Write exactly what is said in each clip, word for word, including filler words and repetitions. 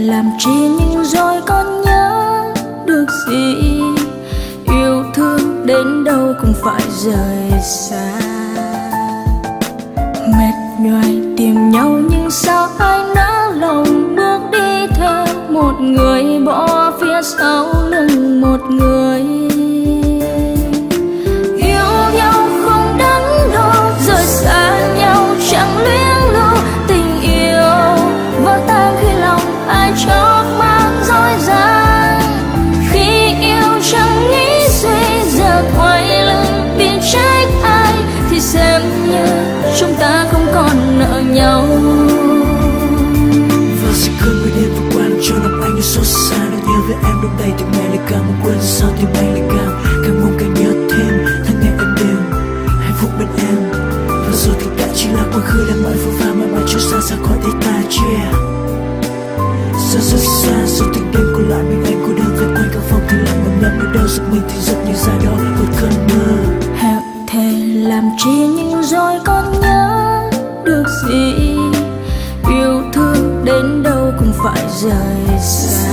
làm chi nhưng rồi con nhớ được gì. Yêu thương đến đâu cũng phải rời xa. Mệt nhoài tìm nhau nhưng sao ai nỡ lòng bước đi theo một người, bỏ phía sau lưng một người. Yêu nhau không đắn đo, rời xa nhau chẳng luyến lưu. Tình yêu vỡ tan khi lòng ai chót mang dối gian. Khi yêu chẳng nghĩ suy, giờ quay lưng biết trách ai, thì xem như chúng ta không còn nợ nhau. Và sẽ không người đêm vừa qua làm cho lòng anh như xót xa. Nỗi nhớ về em đông đầy từng ngày lại càng muốn quên, sao tim anh lại càng càng mong càng nhớ thêm tháng ngày em đêm hạnh phúc bên em. Và rồi tất cả chỉ là quá khứ đang mãi phù pha mãi mãi trôi xa xa khỏi tay ta. Yeah, xa rất xa rồi từng đêm còn lại mình anh cô đơn về quanh căn phòng thì lặng ngầm lặng nơi đâu giấc mình thì rất như dài đó một cơn mơ. Hẹn thề làm chi nhưng rồi con nhớ được gì. Yêu thương đến đâu cũng phải rời xa.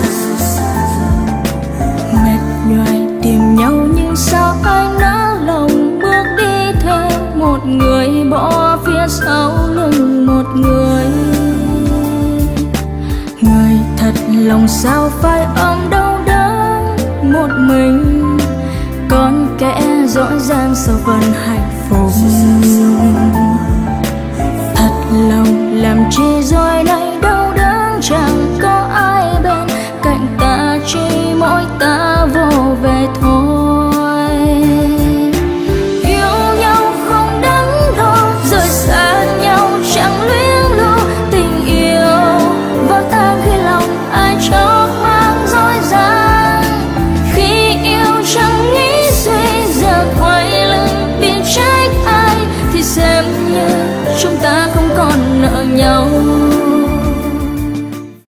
Mệt nhoài tìm nhau nhưng sao ai nỡ lòng bước đi theo một người, bỏ phía sau lưng một người. Người thật lòng sao phải ôm đau đớn một mình. Con kẻ rõ ràng sao vẫn hạnh phúc. Thật lòng làm chi rồi nay đau đớn chẳng có ai bên cạnh ta, chỉ mỗi ta vô về thôi. Yêu nhau không đắn đo, rời xa nhau chẳng luyến lưu. Tình yêu vỡ tan khi lòng ai chót mang dối gian. Khi yêu chẳng nghĩ suy, giờ quay lưng biết trách ai, thì xem như chúng ta không còn nợ nhau.